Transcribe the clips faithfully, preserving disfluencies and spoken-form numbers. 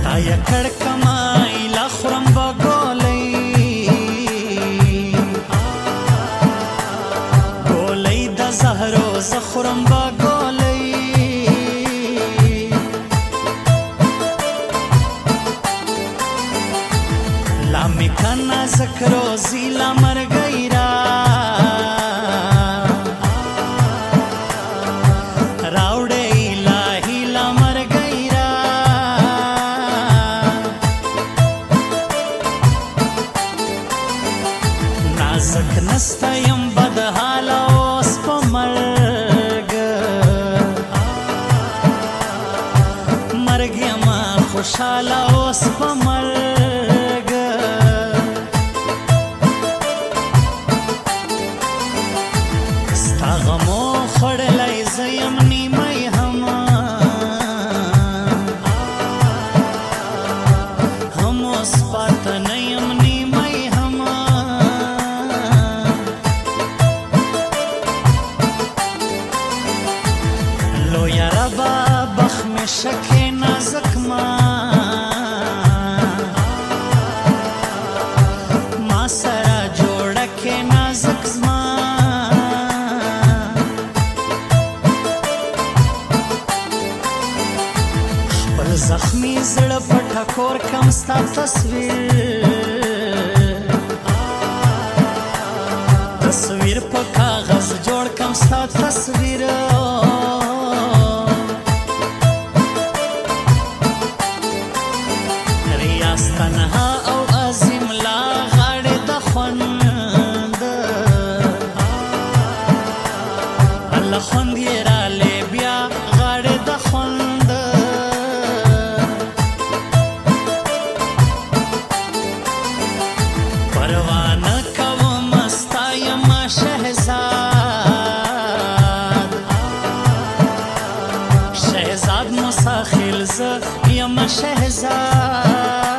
یا کړکمای لا خورم بګولې ګولې د زهرو زخرم بګولې لا میکنا ذکرو زیلا مرګیرا نازک نستا یم بد حالا اوس په مرګ مرګ یم خوشحاله اوس په مرګ ستا غمو خوړلی زه یم نیمی هم هم اوس پاته نه یم نیمی هم شکه نازک ما ما سره جوړه کې نازک زما خپل زخمی زړه په ټکور کم ستا تصویر تصویر په کاغذ جوړ کم ستا تصویر تنها او عظیم لا غاړې د خوند الله خوند یې رالی بیا غاړې د خوند پروا نه کوم ستا یم شهزاد شهزاد مساخیل زه یم شهزاد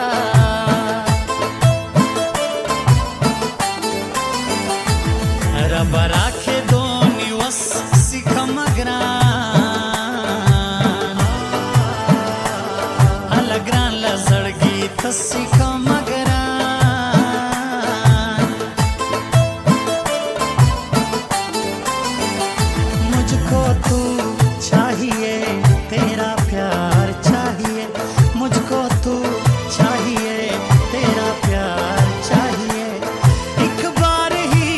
برا کے دونی وس سکم گران الگران لزڑگی تسکم گران مجھ کو تو چاہیے تیرا پیار چاہیے مجھ کو تو چاہیے تیرا پیار چاہیے ایک بار ہی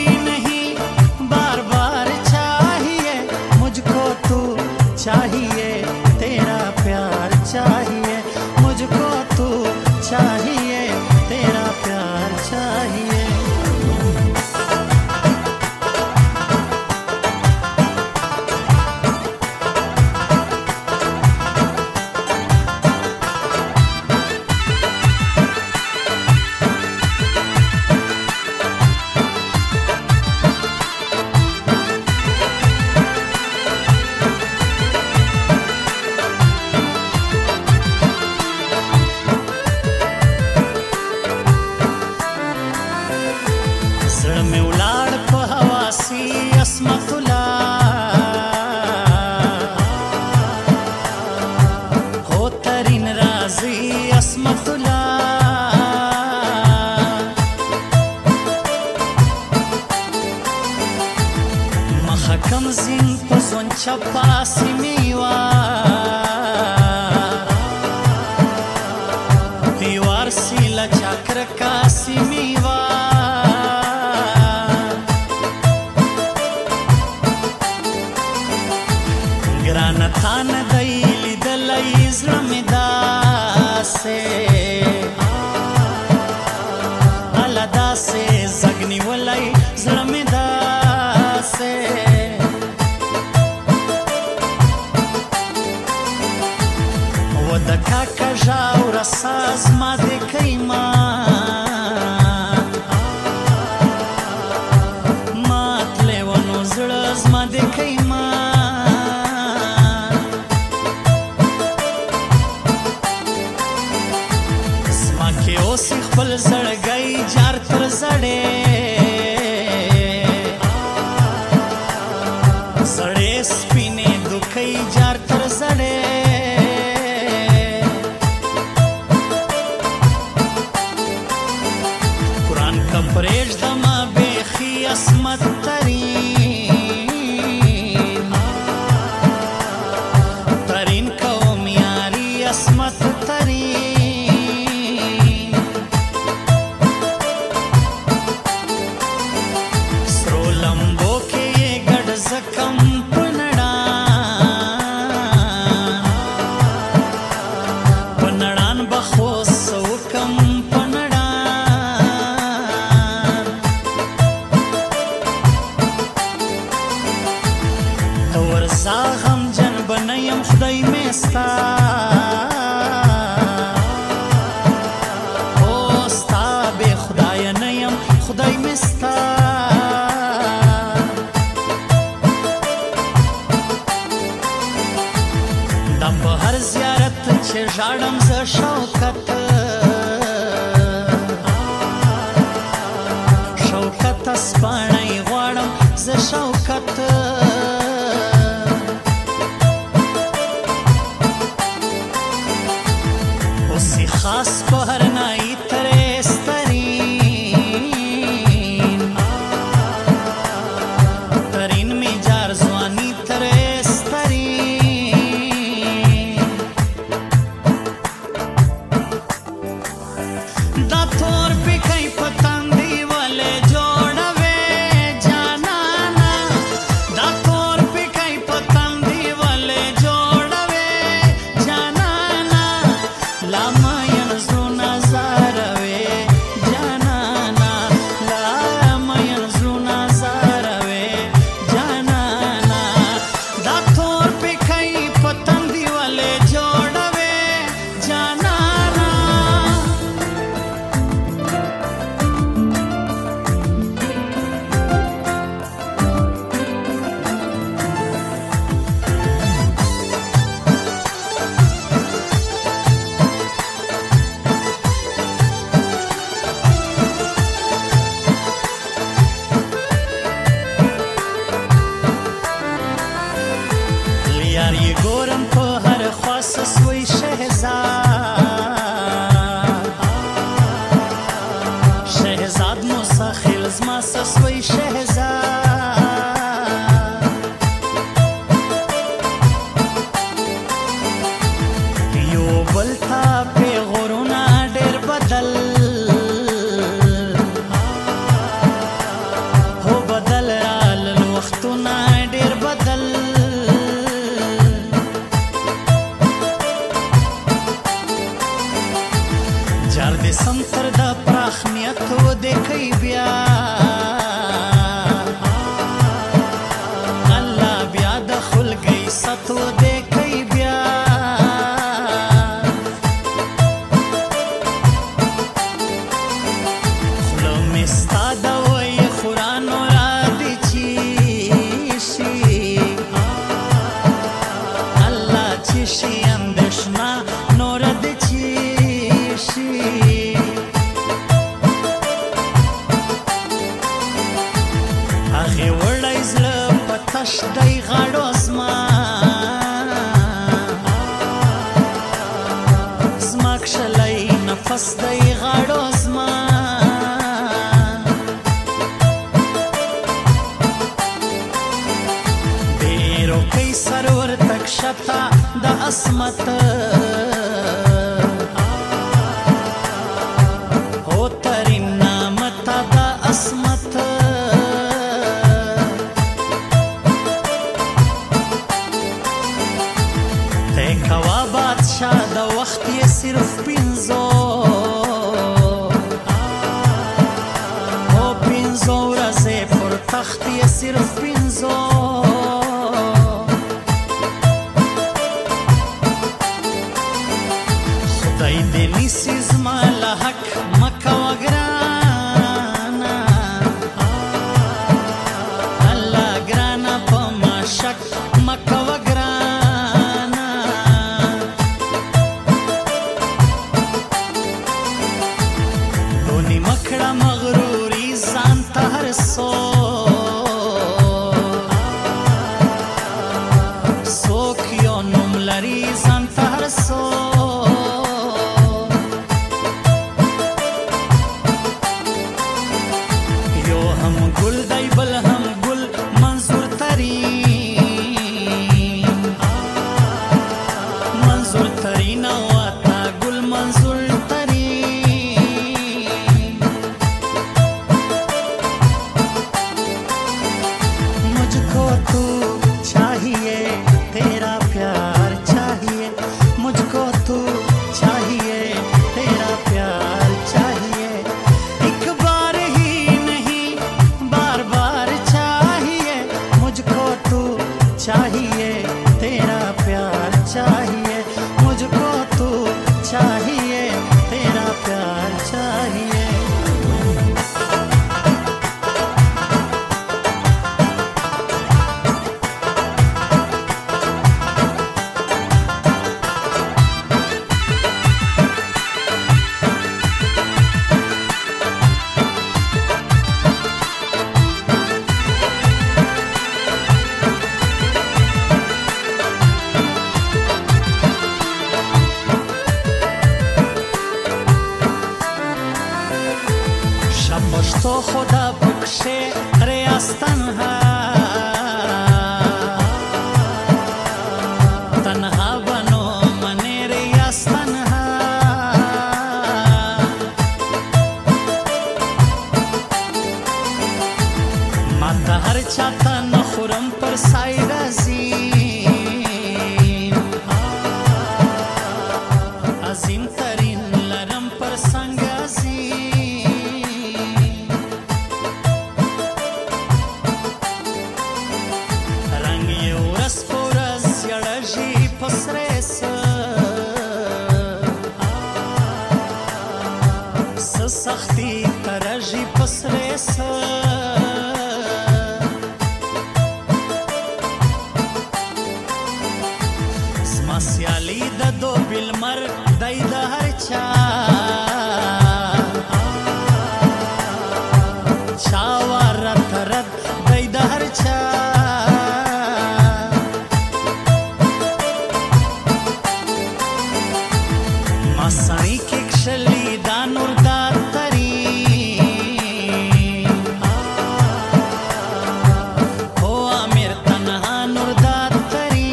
चाहिए तेरा प्यार चाहिए मुझको तू चाहिए तेरा प्यार चाहिए زړه مې ولاړ په هواسي عصمت الله هو ترین رازي عصمت الله مخه کم زین په زونچه پاسې میوا دیوار سیله چاکر کاسې میوا گران تان دیلی دلی زرمی داسه علا داسه زگنی ولی زرمی داسه و دکا کجاو رساز ما دکی مات مات لیوانو زرز ما دکی مات اوس خپل زړګی جار تر زړې زړې سپینې دوکۍ جار تر زړې شوکت شوکت اسپانای غواړم زه شوکت اوسې خاص په هر نایي ترې سترین ترین می جار ځواني ترې سترین دا تور پکۍ په تندي ولې جوړوې جانانا دا تور پکۍ په تندي ولې جوړوې جانانا لا مین زړونه زاروې جانانا لا مین زړونه زاروې جانانا دا تور پکۍ په تندي ولې جوړوې جانانا لیار یې ګورم په هر خوا سوی شهزاد شهزاد مسخل زما سوی شهزاد یو بل ته پیغورونه ډېر بدل هو بدل رالل وختونه ډېر بدل جار دې سم تر د پراخ نیت ودې کوي بیا الله بیا د خلګۍ ست ودې کوي بیا خوله مې ستا د وایي خورانو را دې چې شي الله چې شي اندېښنه نوره دې چې هغې وړی زړه په تش دی غاړو زما زما کښلی نفس دی غاړو زما ډېرو کوي سر ورته کښته د عصمت هو ترین نامته د عصمت تی کوا بادشاه د وخت یې صرف پنځو هو پنځو ورځې پر تخت یې صرف پنځو خدای دې نیسي زما له حق مه کوه ګرانه الله ګرانه په ما شک مه کوه ګرانه دونې مه کړه مغروري ځان ته هر څوک څوک یو نوم لري ځان ته هر څوک یو هم ګل دی بل هم ګل منظور ترین منظور ترین او اتا ګل منظور ترین خدا بکشه ریاض تنها تنها بنو من ریاض تنها ما ته هر چاته نخورم پر سای رازی عظیم ترین لرم پر سنگازی رنگ یو رس پورس یړژی پسره س سختی ترژی پسره س زما سیالی د دو بلمر دای د هر چا چاوار ترد دای د هر چا ما سړی کې کښلی دا نور دا تری هو امیر تنها نور دا تری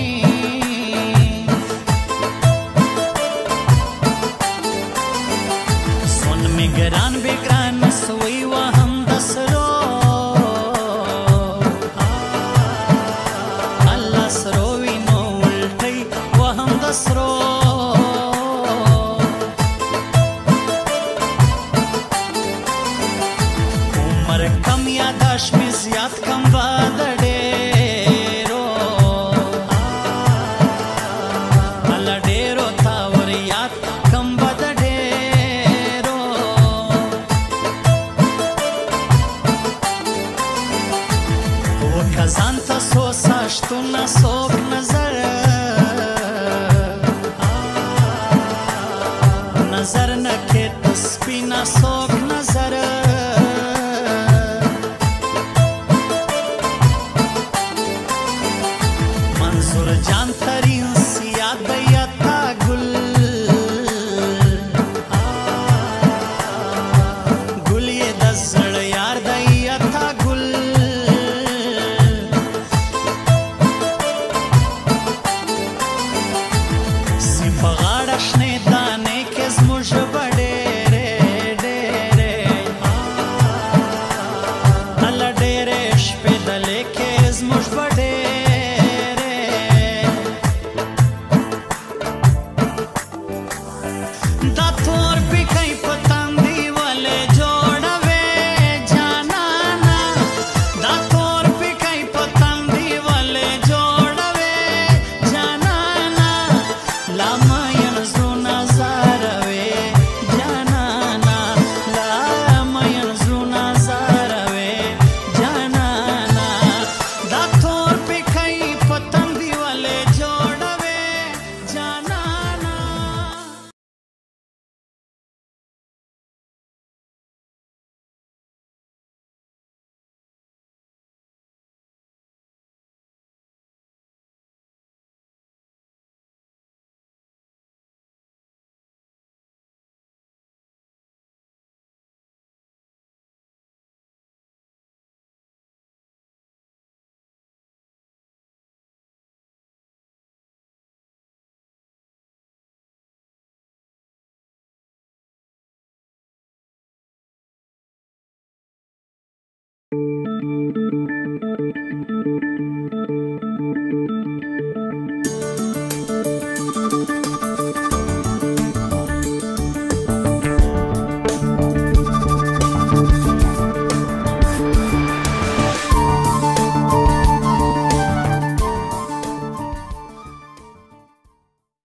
سون می ګران بګران سوی و هم دسرو الله سرو وینو ولټي و هم دسرو عمر کم یاداش می زیات کم باد ډیرو الله ډیرو تا ور یاد کم باد ډیرو و کزان ته سو ساشتو نه سوک نظر نظر نه کې تسبینا سوک نظر منظور جان ترین سیاد یتا گل گل یې د زړه یار د یتا گل سی په غاړه شنې دانې کې زموږ به ډېرې ډېرې الله ډېرې شپې دلې کې زموږ به ډېرې دا تور